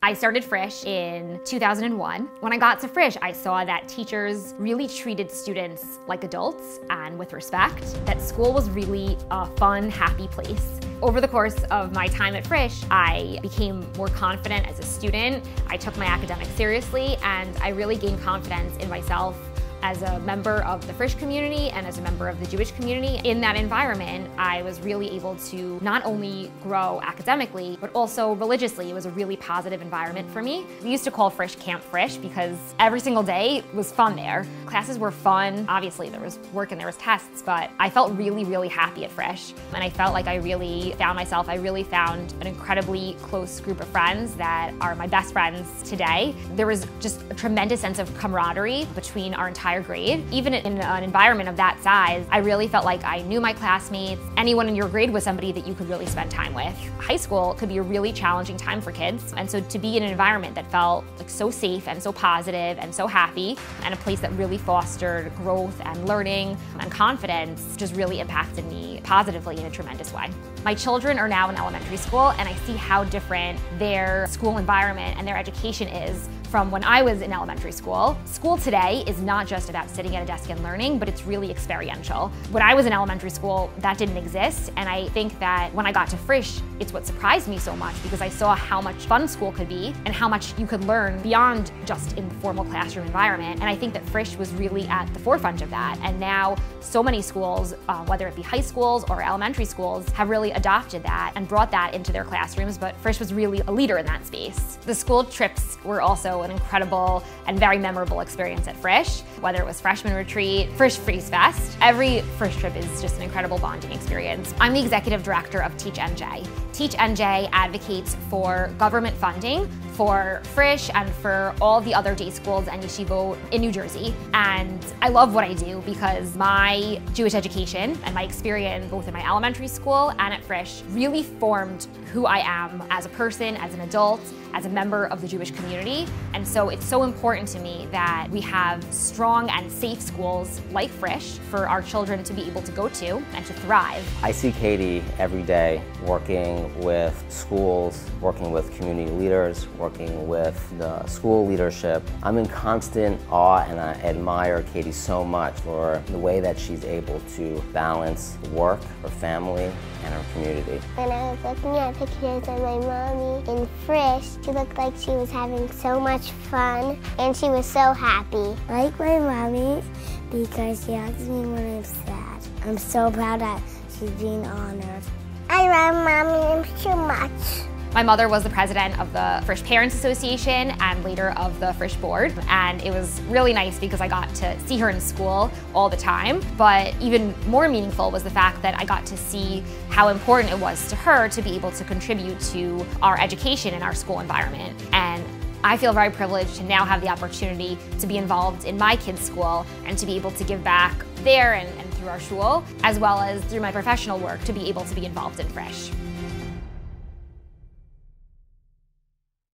I started Frisch in 2001. When I got to Frisch, I saw that teachers really treated students like adults and with respect, that school was really a fun, happy place. Over the course of my time at Frisch, I became more confident as a student. I took my academics seriously, and I really gained confidence in myself as a member of the Frisch community and as a member of the Jewish community. In that environment, I was really able to not only grow academically, but also religiously. It was a really positive environment for me. We used to call Frisch Camp Frisch because every single day was fun there. Classes were fun. Obviously, there was work and there was tests, but I felt really, really happy at Frisch. And I felt like I really found myself. I really found an incredibly close group of friends that are my best friends today. There was just a tremendous sense of camaraderie between our entire grade. Even in an environment of that size, I really felt like I knew my classmates. Anyone in your grade was somebody that you could really spend time with. High school could be a really challenging time for kids, and so to be in an environment that felt like so safe and so positive and so happy, and a place that really fostered growth and learning and confidence just really impacted me positively in a tremendous way. My children are now in elementary school, and I see how different their school environment and their education is from when I was in elementary school. School today is not just about sitting at a desk and learning, but it's really experiential. When I was in elementary school, that didn't exist, and I think that when I got to Frisch, it's what surprised me so much because I saw how much fun school could be and how much you could learn beyond just in the formal classroom environment. And I think that Frisch was really at the forefront of that. And now so many schools, whether it be high schools or elementary schools, have really adopted that and brought that into their classrooms, but Frisch was really a leader in that space. The school trips were also an incredible and very memorable experience at Frisch, whether it was freshman retreat, Frisch Freeze Fest. Every Frisch trip is just an incredible bonding experience. I'm the executive director of Teach NJ. Teach NJ advocates for government funding for Frisch and for all the other day schools and yeshivot in New Jersey. And I love what I do because my Jewish education and my experience both in my elementary school and at Frisch really formed who I am as a person, as an adult, as a member of the Jewish community. And so it's so important to me that we have strong and safe schools like Frisch for our children to be able to go to and to thrive. I see Katie every day working with schools, working with community leaders, working with the school leadership. I'm in constant awe, and I admire Katie so much for the way that she's able to balance work, her family, and her community. When I was looking at pictures of my mommy in Frisch, she looked like she was having so much fun, and she was so happy. I like my mommy because she hugs me when I'm sad. I'm so proud that she's being honored. I love mommy so much. My mother was the president of the Frisch Parents Association and later of the Frisch Board, and it was really nice because I got to see her in school all the time. But even more meaningful was the fact that I got to see how important it was to her to be able to contribute to our education in our school environment. And I feel very privileged to now have the opportunity to be involved in my kids' school and to be able to give back there and through our shul, as well as through my professional work to be able to be involved in Frisch.